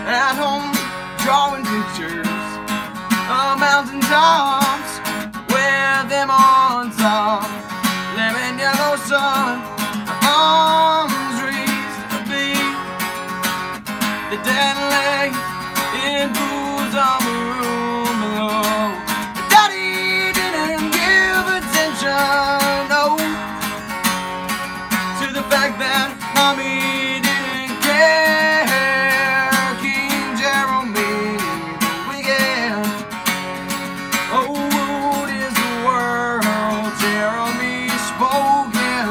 at home drawing pictures of mountain tops with them on top, lemon yellow sun, arms raised to beat the dead leg in pools of the room below. Daddy didn't give attention, no, to the fact that mommy didn't care. King Jeremy the weekend. Oh, what is the world? Jeremy spoken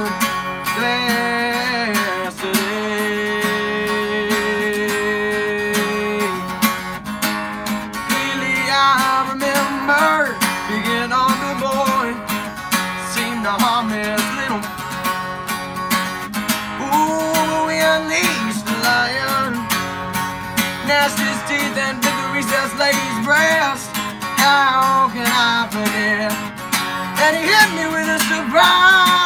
yesterday. Clearly I remember being on the boy, seemed to harm his little. Ooh, we unleashed the lion, gnashed his teeth and bit the recessed lady's breast. How can I forget that he hit me with a surprise?